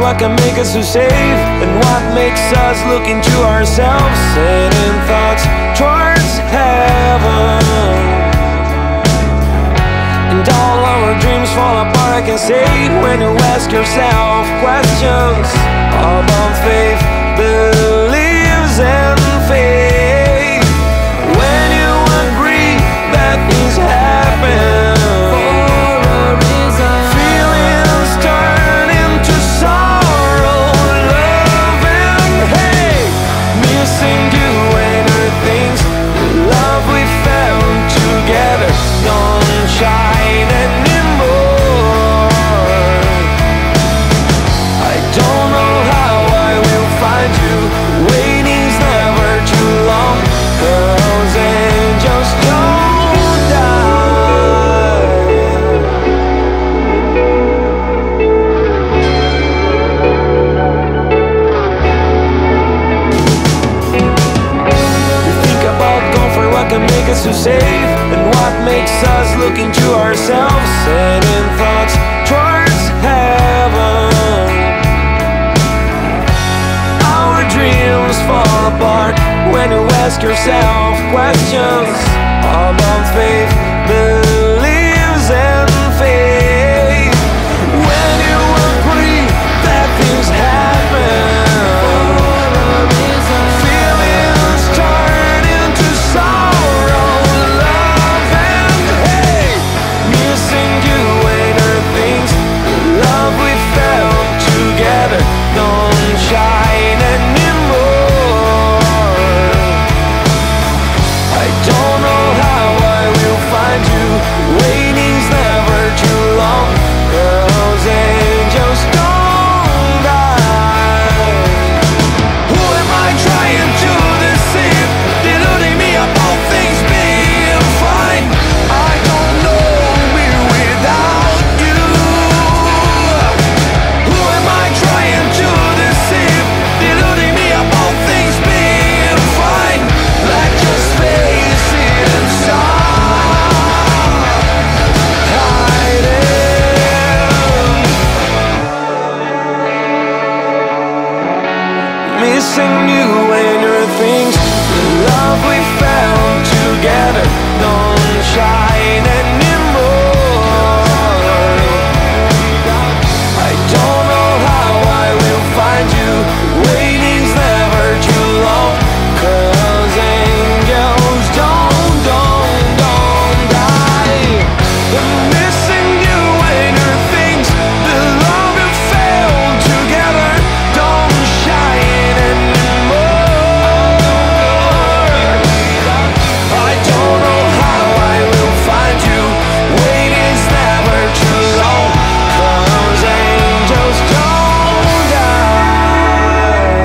what can make us so safe, and what makes us look into ourselves, sending thoughts towards heaven. And all our dreams fall apart, I can say, when you ask yourself questions about faith, beliefs and faith. When you agree that things happen for a reason, feelings turn into sorrow, love and hate. Missing you and your things, the love we found together don't shine anymore. I don't know how I will find you. Waiting's never too long, 'cause angels don't die. We think about going for what can make us so safe, and what makes us look into ourselves, sending thoughts towards heaven. Our dreams fall apart when you ask yourself questions about faith, beliefs and faith. When you agree that things happen for a reason, feelings turn into sorrow, love and hate. Missing you and your things, the love we found together don't shine anymore. I don't know how I will find you. Waiting's never too long, 'cause angels don't die. Who am I trying to deceive, deluding me about things being fine? I don't know me without you. Who am I trying to deceive, deluding me about things being fine? Let's just face it inside, hiding. Missing you and your things, the love we found together don't shine anymore. I don't know how I will find you. Waiting's never too long, 'cause angels don't die. I'm missing you and your things, the love you found together don't shine anymore. I don't know how I will find you. Waiting's never too long, 'cause angels don't die.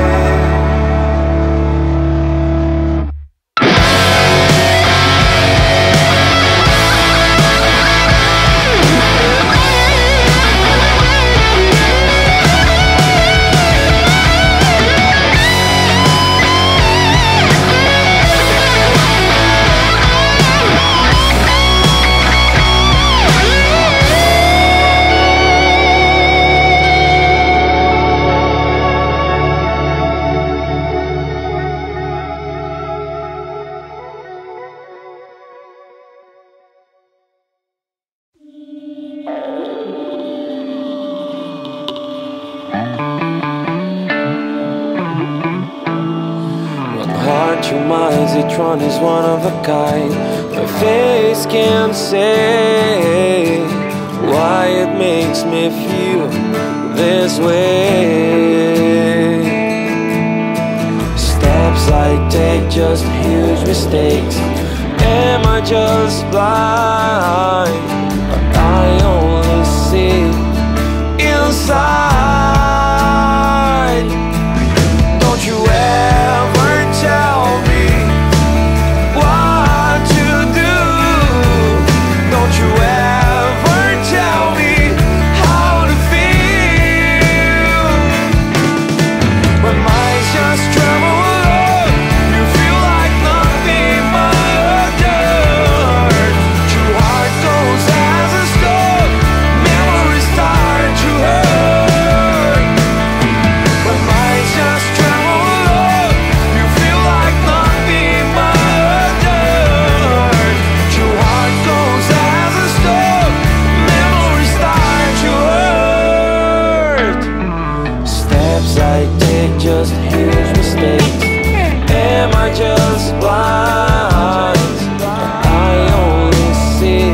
Heart to mine, each one is one of a kind. My face can't say why it makes me feel this way. Steps I take, just huge mistakes. Am I just blind? But I only see inside. Don't you ever tell me what to do. Don't you ever tell me how to feel. When minds just travel alone, you feel like nothing but a dirt. Two hearts goes out. just huge mistakes? Am I just blind? I only see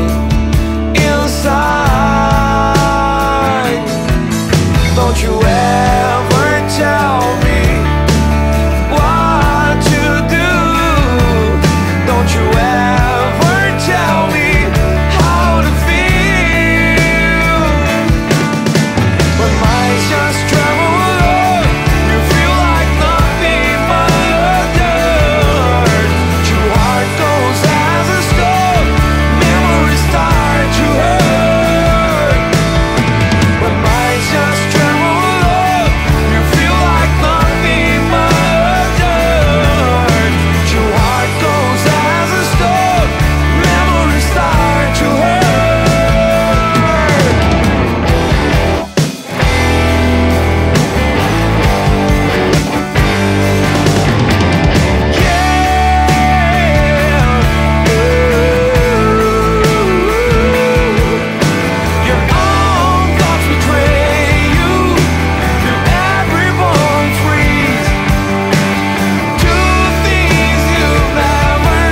inside. Don't you ever tell me what to do. Don't you ever tell me how to feel. When minds just travel alone, you feel like nothing but dirt. Your heart goes as a stone, memories start to hurt. When minds just travel alone, you feel like nothing but dirt. Your heart goes as a stone, memories start to hurt. Your own thoughts betray you. Your every bone freeze. Do things you've never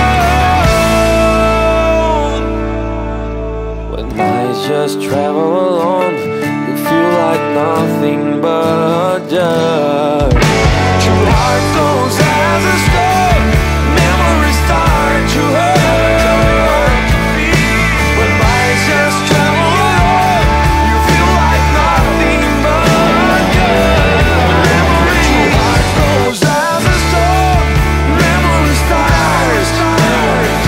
done. When minds just travel alone, you feel like nothing but dirt. Your heart goes as a stone, memories start to hurt. When minds just travel alone, you feel like nothing but dirt. Your heart goes as a stone, memories start to hurt.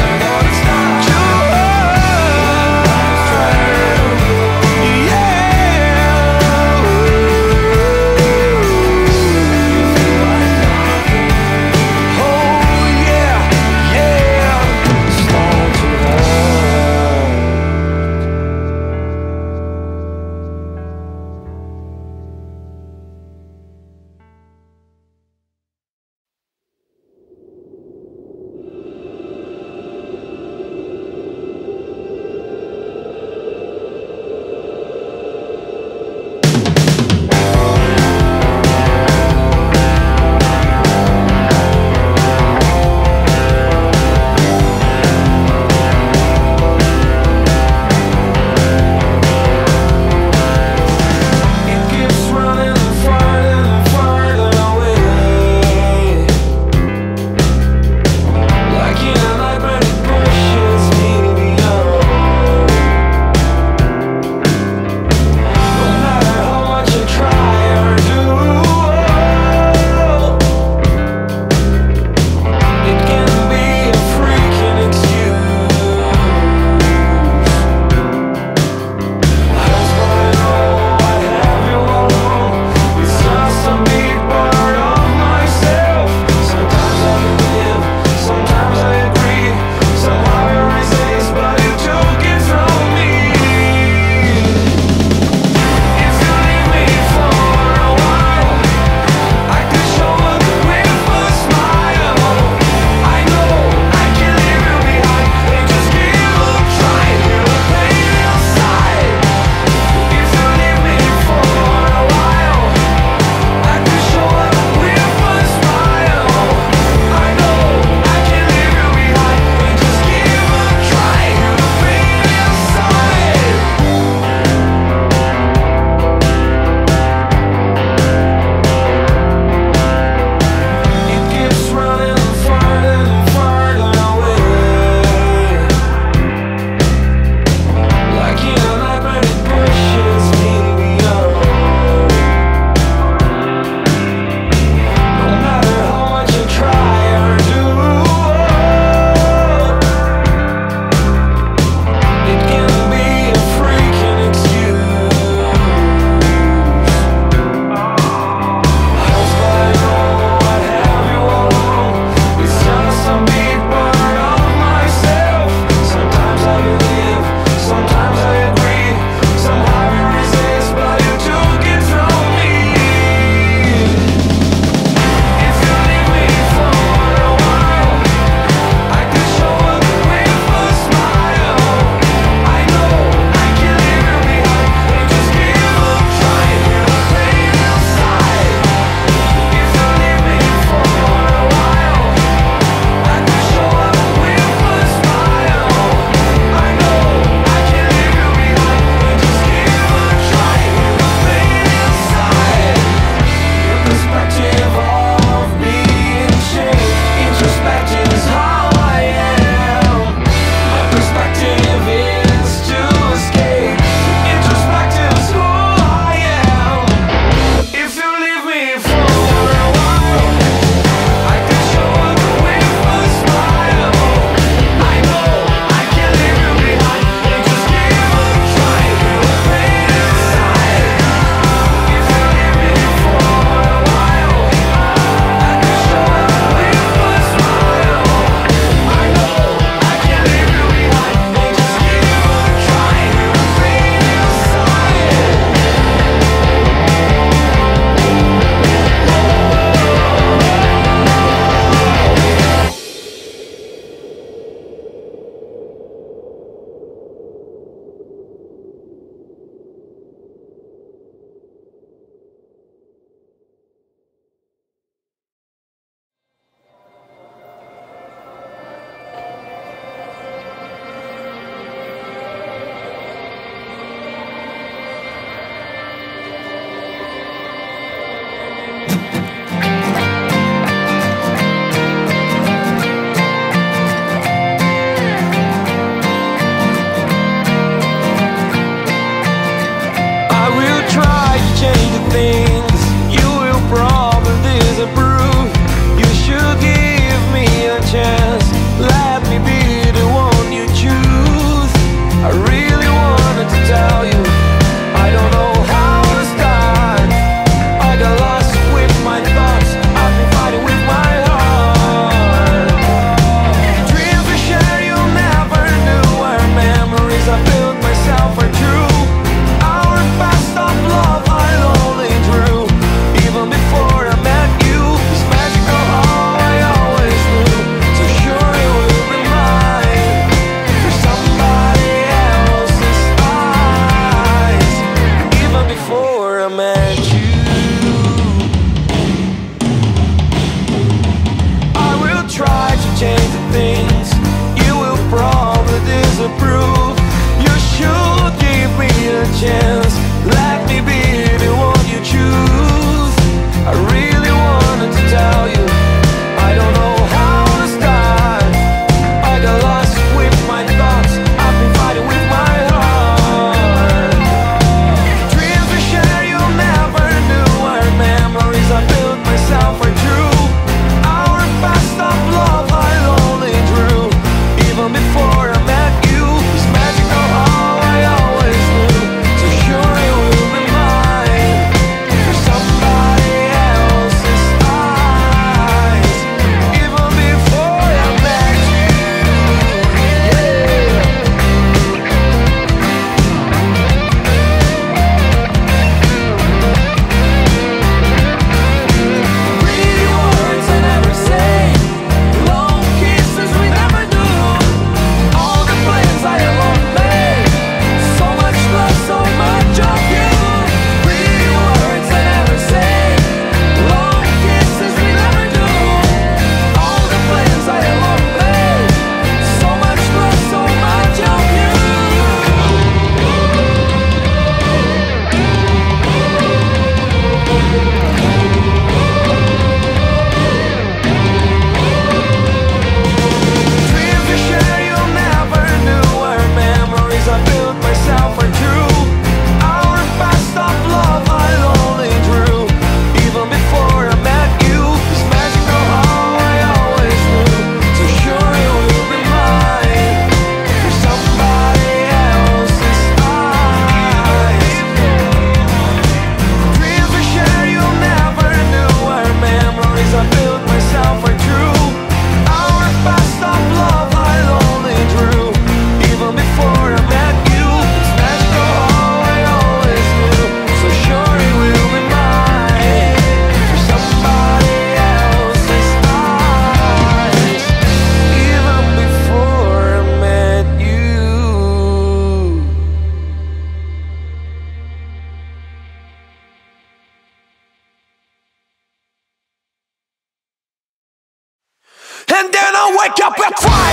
wake up and cry,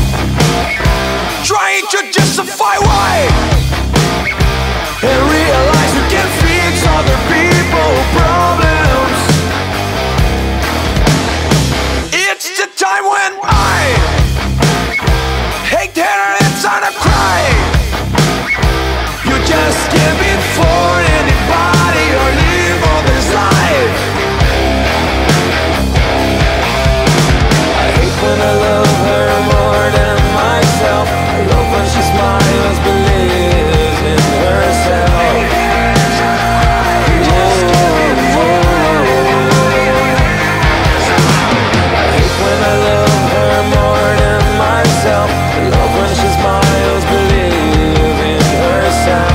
trying to justify why, and realize we can fix other people's problems. It's the time when I hate terrorists and I cry. You just can't be for anybody or live all this life. I hate when I love her more than myself. I love when she smiles, believes in herself. I hate when I love her more than myself. I love when she smiles, believes in herself.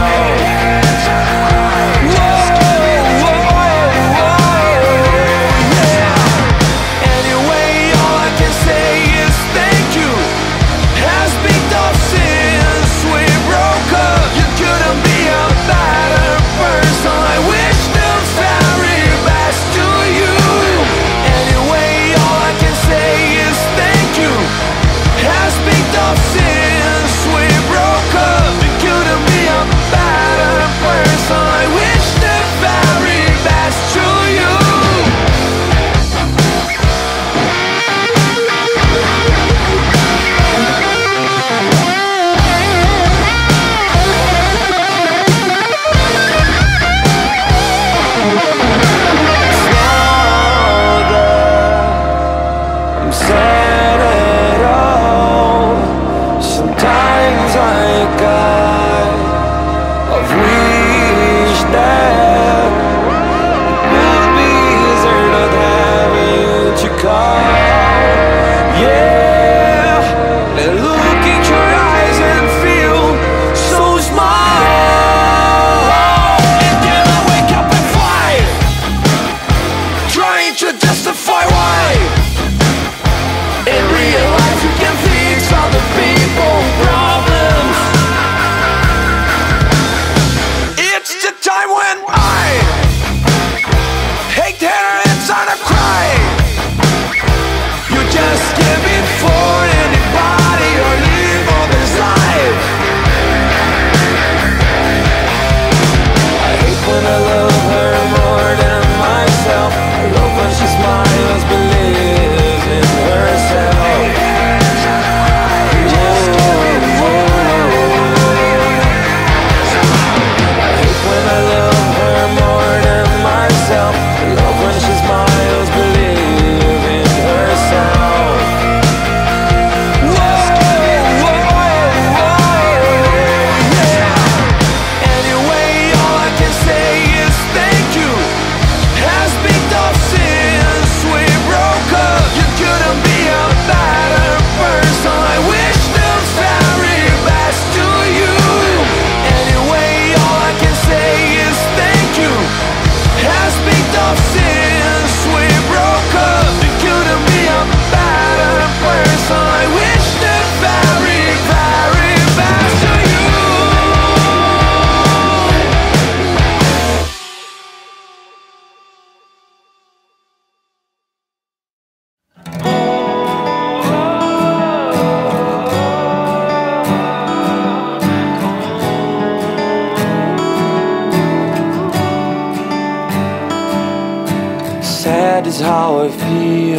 Sad is how I feel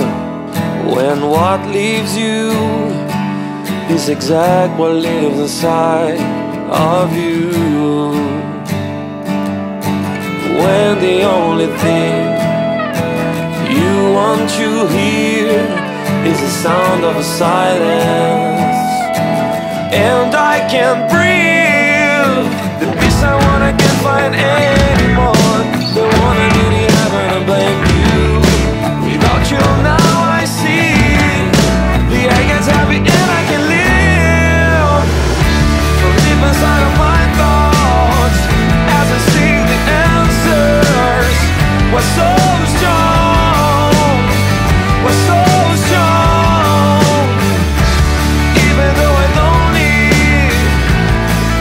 when what leaves you is exact what lives inside of you. When the only thing you want to hear is the sound of a silence, and I can't breathe. The peace I want I can't find anymore. The one I really have and I blame you. Without you now I see the air gets heavy and I can live from deep inside of my thoughts as I sing the answers. What's so strong? What's so strong? Even though I don't need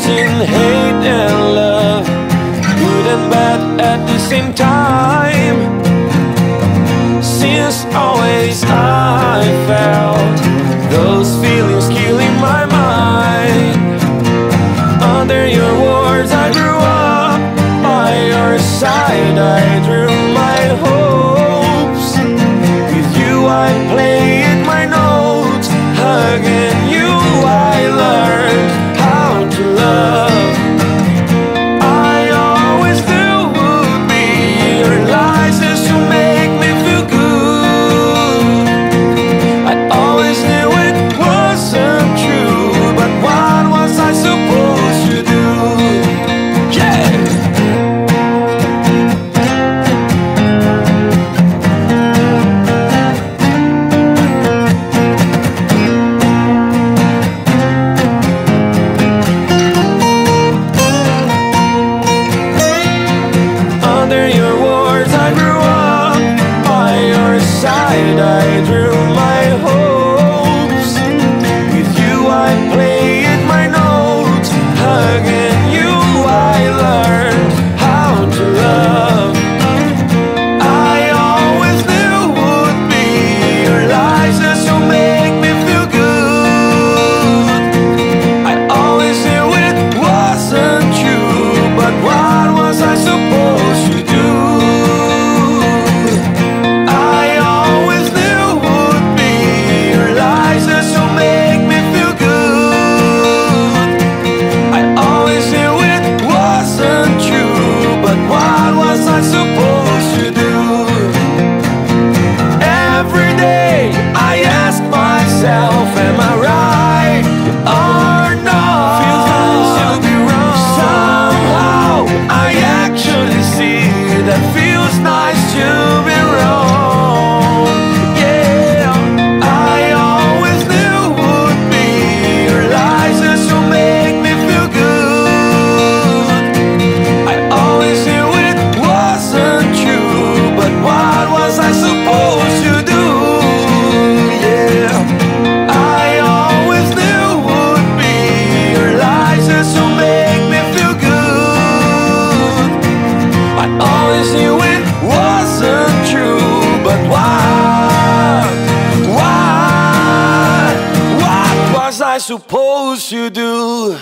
in hate and love, good and bad at the same time. Since always I felt those feelings killing my mind. Under your words I grew up, by your side I drew my hopes. With you I played my notes, hugging you I learned how to love. I always knew would be your license to make me feel good. I always knew it wasn't true, but what was I supposed to do? Yeah! Under your words I grew up, by your side I drew my hopes. With you I played my notes, hugging you I learned how to love. I always knew would be your license to make me feel good. I always knew it wasn't true, but what was I supposed to do? I always knew would be your license to make me feel good. I always knew it wasn't true, but what was I supposed to do? Every day I ask myself, am I right or not? Feels nice to be wrong. Somehow I actually see that feels nice to be wrong. Yeah, I always knew would be your license to make me feel good. I always knew it wasn't true, but what was I supposed to do? Yeah, I always knew would be your license to make me feel good. I always knew it wasn't true, but what was I supposed to do?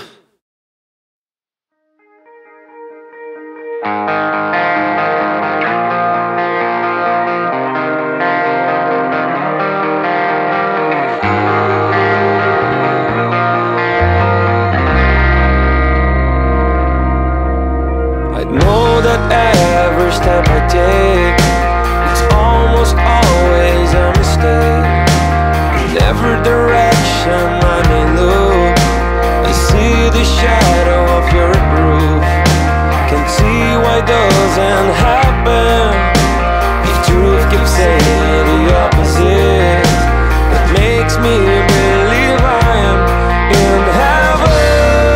I know that every step I take, it's almost always a mistake. In every direction I may look, I see the shadow of your groove. Can't see why it doesn't happen. If truth keeps saying the opposite, that makes me believe I am in heaven.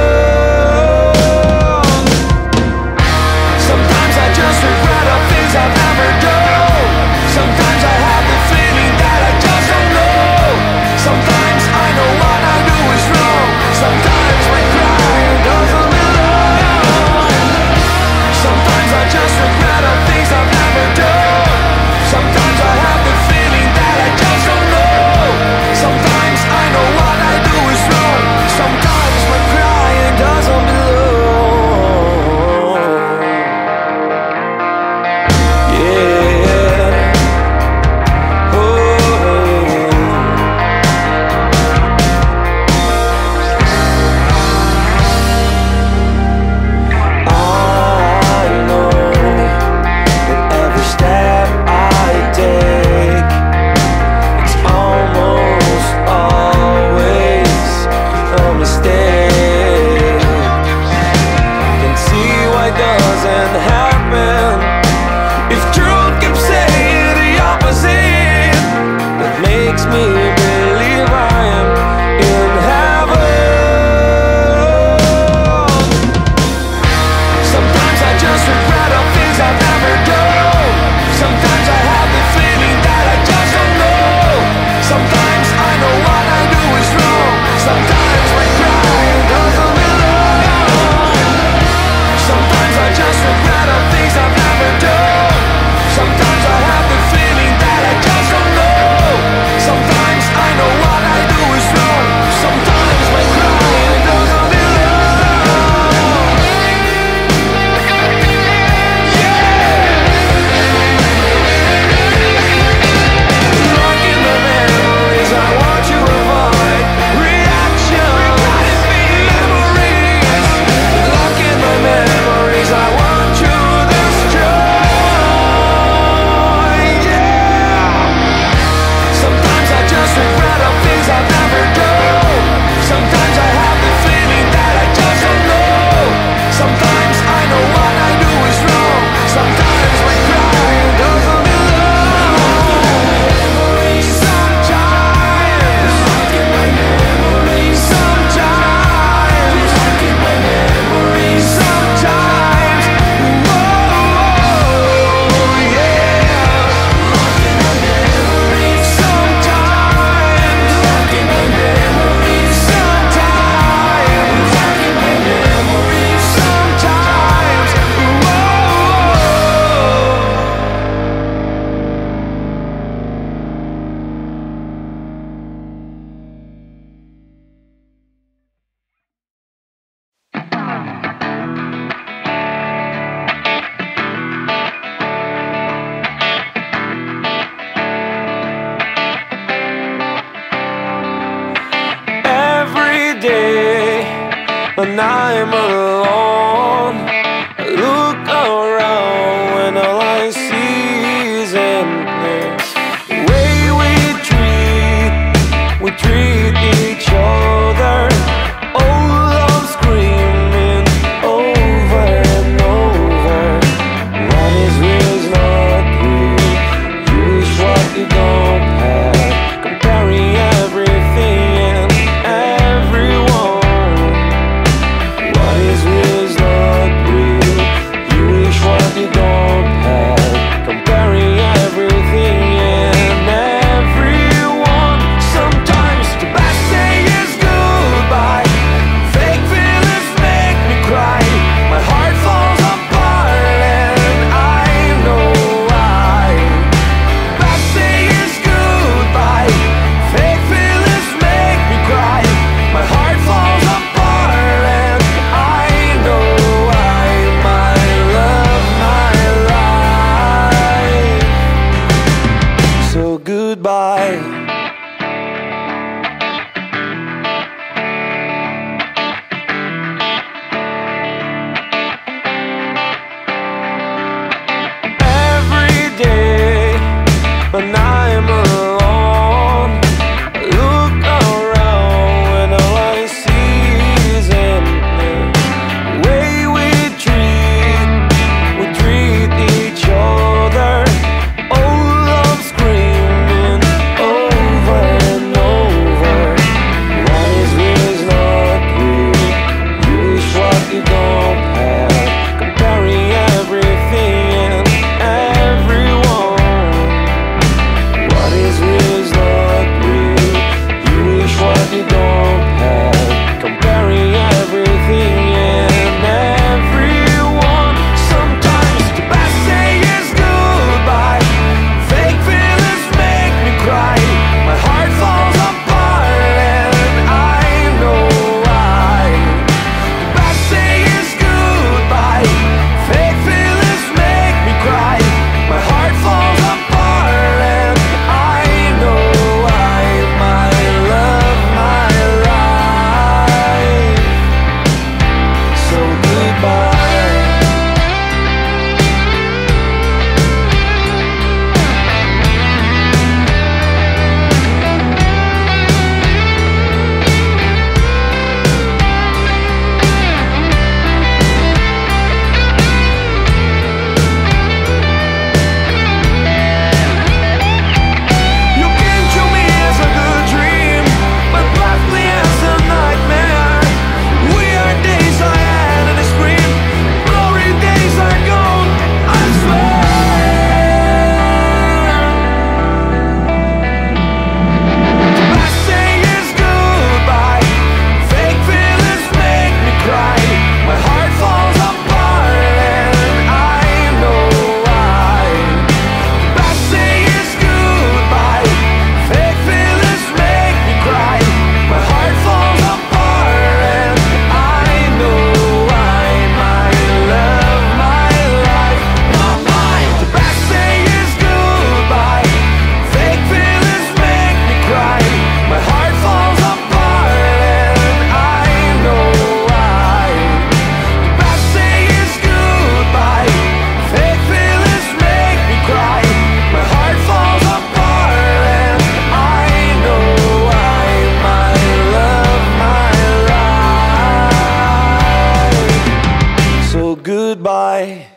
Sometimes I just regret the things I've never done. Sometimes I have the feeling that I just don't know. Sometimes I know what I do is wrong. Sometimes my crying doesn't belong. Sometimes I just regret the things I've never when I'm alone. I look around when all I see is emptiness. The way we treat each other. Oh, love screaming over and over. What is real is not real. You wish what you don't have, comparing everything and everyone. What is real is not real. You wish what you don't have, comparing everything and everyone. Sometimes the best thing is goodbye. Fake feelings make me cry. My heart falls apart and I know why. Best thing is goodbye. Fake feelings make me cry. My heart falls apart and I know why. My love, my life. So goodbye. Every day when I'm alone, I look around when all I see is emptiness. The way we treat each other. Oh, love screaming over and over. What is real is not real. You wish what you don't have, comparing everything and everyone. What is real is not real. You wish what you don't have, comparing everything and everyone. Sometimes the best thing is goodbye. Fake feelings make me cry. My heart falls apart and I know why. The best thing is goodbye. Fake feelings make me cry. My heart falls apart and I know why. My love, my life. So goodbye. You came to me as a good dream, but left me as a nightmare. Weird days I had and I scream. Glory days are gone, I swear. The best thing is goodbye. Fake feelings make me cry. My heart falls apart and I know why. The best thing is goodbye. Fake feelings make me cry. My heart falls apart and I know why. My love, my life, my mind. The best thing is goodbye. Fake feelings make me cry. My heart falls apart and I know why. The best thing is goodbye. Fake feelings make me cry. My heart falls apart and I know why. My love, my life. So goodbye.